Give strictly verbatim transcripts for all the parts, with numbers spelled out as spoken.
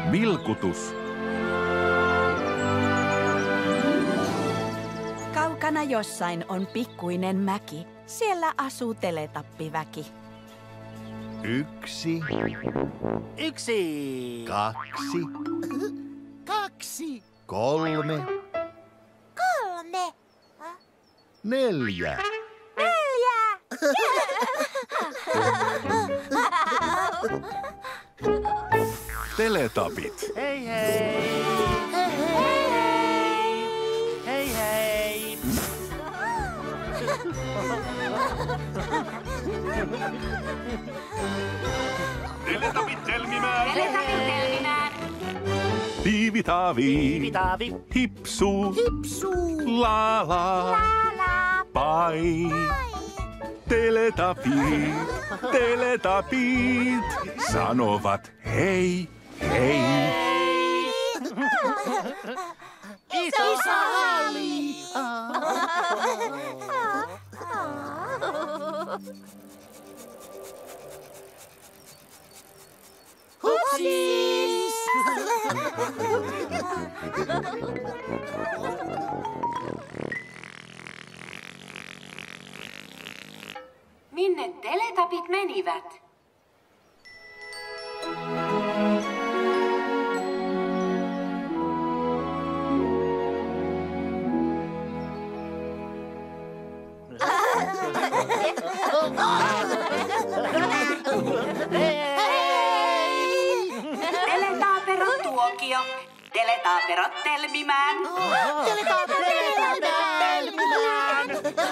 Vilkutus. Kaukana jossain on pikkuinen mäki. Siellä asuu teletappiväki. Yksi. Yksi. Kaksi. Kaksi. Kolme. Kolme. Neljä. Neljä. Teletapit. Hei hei. Hei hei. Teletapit telmimään. Teletapit telmimään. Tiivitaavi. Tiivitaavi. Hipsu. Hipsu. Lala. Lala. Pai. Teletapit. Teletapit. Sanovat hei, hei. Iso sali. Hupsis! Minne teletapit menivät? Teletaaperot tuokio. Teletaaperot telmimään. Teletaaperot telmimään.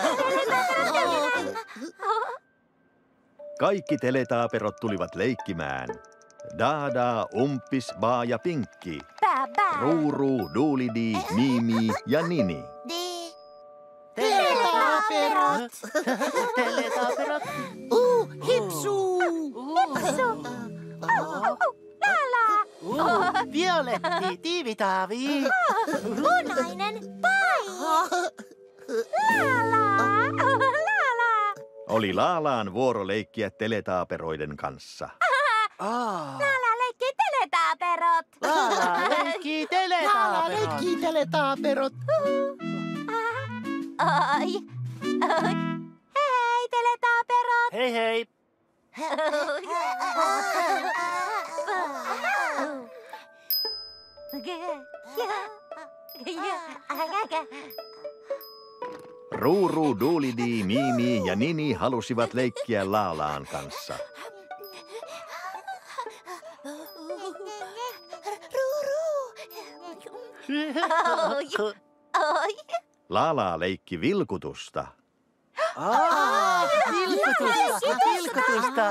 Kaikki teletaaperot tulivat leikkimään. Dada, Umpis, Baa ja Pinkki. Bää, bää. Ruuru, Duulidi, Mimi ja Nini. Di. Teletaaperot. Teletaaperot. Uh, hipsu. Hipsu. Oh, oh, lala. Uh, violetti, tiivitaavi. Punainen pai. Lala. Lala. Oli Laalaan vuoro leikkiä teletaaperoiden kanssa. Ah. Lala leikkii teletaaperot. Lala leikkii teletaaperot. Lala leikkii teletaaperot. Ai. Ai. Hei, teletaaperot. Hei hei. Ruuru, Duulidi, Mimi ja Nini halusivat leikkiä Laalaan kanssa. Laalaa leikki vilkutusta. Ah, vilkutusta, vilkutusta.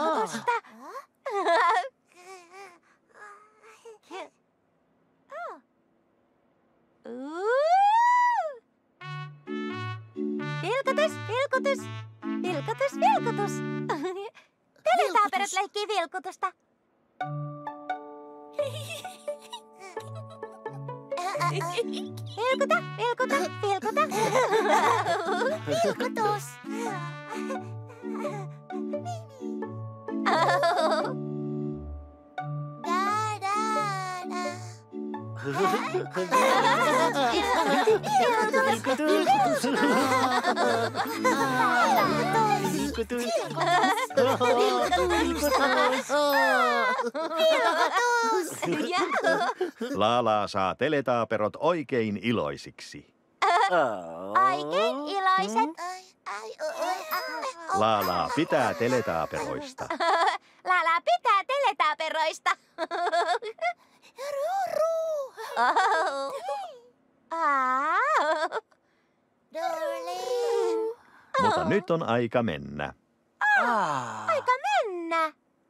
Vilkutus, vilkutus, vilkutus, vilkutus. Teletaaperot leikkii vilkutusta. Vilkuta, vilkuta, vilkuta. Vilkutus. Da, da, da. Laalaa saa teletaaperot oikein iloisiksi. Oikein iloiset. Laalaa pitää teletaaperoista. Lala pitää teletaaperoista. Ruru. Oh. Ah. Darling. Mutta nyt on aika mennä. Ah. Aika mennä.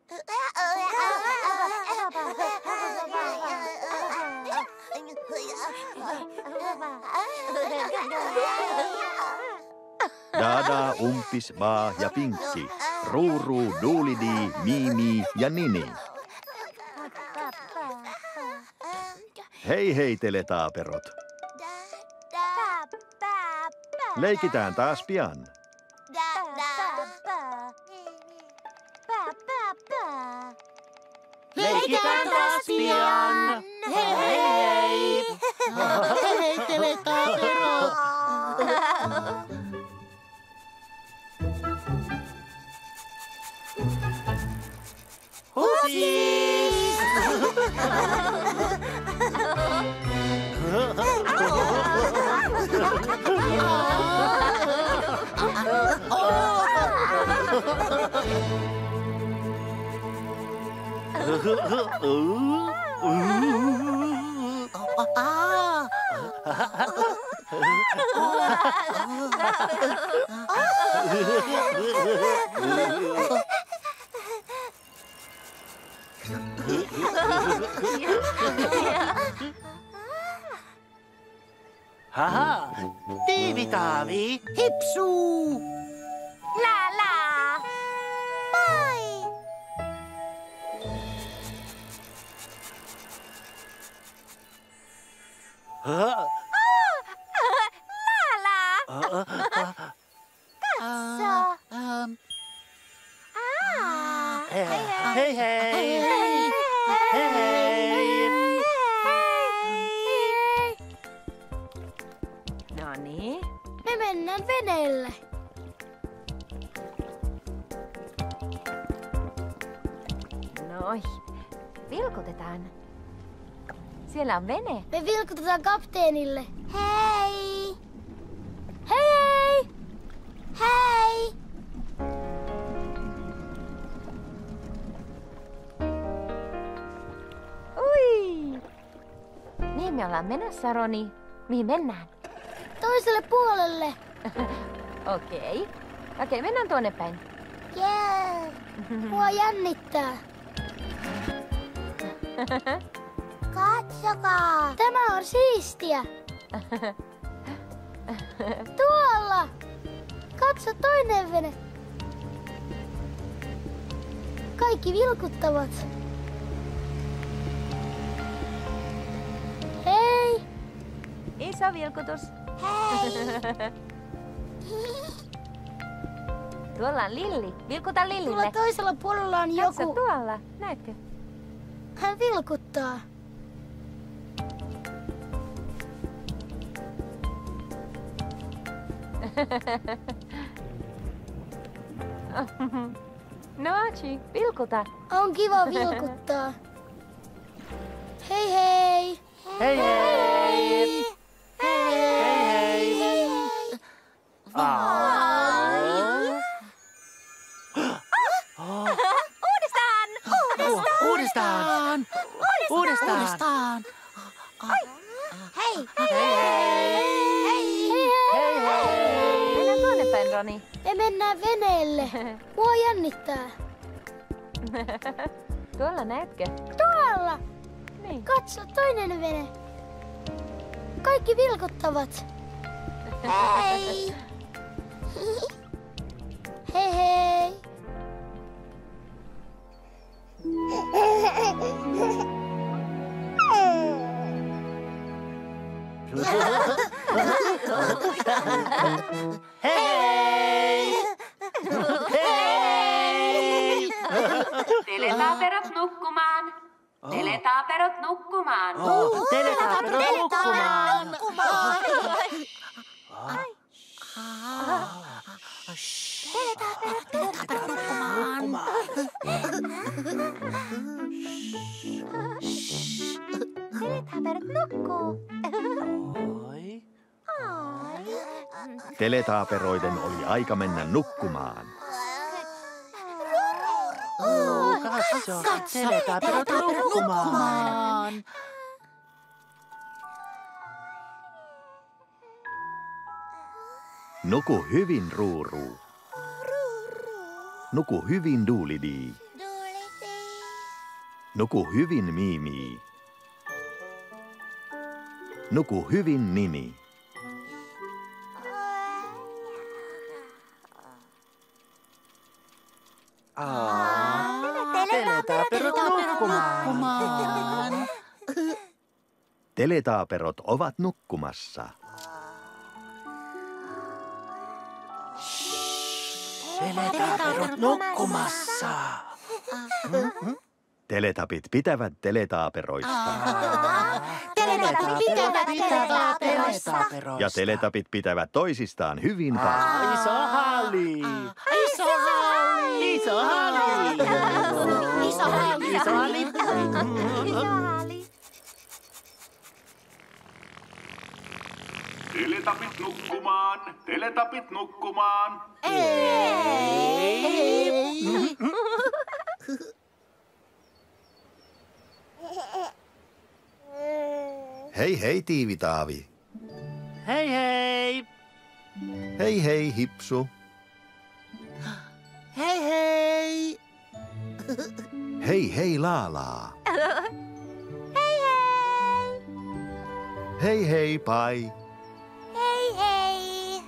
Dada, Umpis, Baa ja Pinkki. Ruuru, Duulidi, Mimi ja Nini. Hei hei teletaaperot. Leikitään taas pian. Leikitään Nähdään taas pian. Hei hei! Hei hei, Teletapero! Hupsis! Haha, tiivitaavi. Hipsuu! La la. Moi. Ah, La la. ah, ah, Katso. Ähm, Ah. Hei hei. Hei Hei. hei. No niin. Me mennään veneelle. Noi. Vilkutetaan. Siellä on vene. Me vilkutetaan kapteenille. Hei! Hei! Hei! Ui! Mihin me ollaan menossa, Roni? Mihin mennään? Toiselle puolelle. Okei. Okei, mennään tuonne päin. Jee! Mua jännittää. Katsokaa! Tämä on siistiä. Tuolla! Katso toinen vene. Kaikki vilkuttavat. Hei! Iso vilkutus. Hei! Tuolla on Lilli. Vilkuta Lillille. Tuolla toisella puolella on Katso joku. tuolla. Näetkö? Hän vilkuttaa. No, Archie, vilkuta. On kiva vilkuttaa. Hei hei! Hei hei. Hei hei. Ah. Uudestaan! Uudestaan. Uudestaan. uudestaan. Hei! Hei hei. Hei! Hei hei. Mennään tuonne päin, Roni. Me mennään veneelle. Mua jännittää. Tuolla näetkö? Tuolla! Niin. Katso, toinen vene. Kaikki vilkuttavat. Hei! Hei hei! Hei! Hei! Teletaaperot nukkumaan. Teletaaperot nukkumaan. Oh, Teletaaperot nukkumaan. Teletaaperot nukkuu. Oi. Teletaaperoiden oli aika mennä nukkumaan. Katso, Teletaaperot nukkumaan. Nuku hyvin, Ruuru. Nuku hyvin, Duulidi. Nuku hyvin, Mimi. Nuku hyvin, Nini. Ah, Teletaaperot nukkumaan. Teletaaperot ovat nukkumassa. Teletaaperot nukkumassa. Teletapit pitävät teletaaperoista. Teletapit pitävät teletaaperoista. Ja teletapit pitävät toisistaan hyvin paljon. Iso halli. Iso halli. Iso halli. Iso halli. Iso halli. Teletapit nukkumaan, teletapit nukkumaan. Hei hei Tiivitaavi. Hei hei. Hei hei Hipsu. Hei hei. Hei hei Laalaa. Hei hei! Hei hei Pai. Hei hei!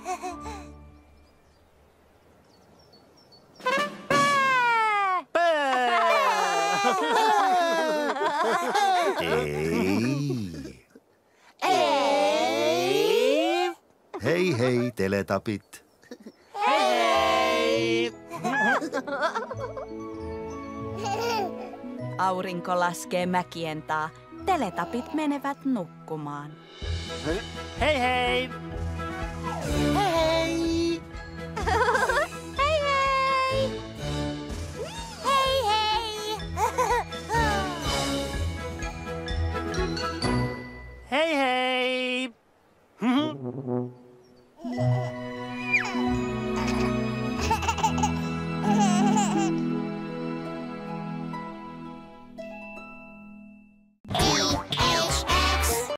Ei. Ei. Hei hei teletapit. Hei. Aurinko laskee mäkien taa. Teletapit menevät nukkumaan. Hei hei. Hei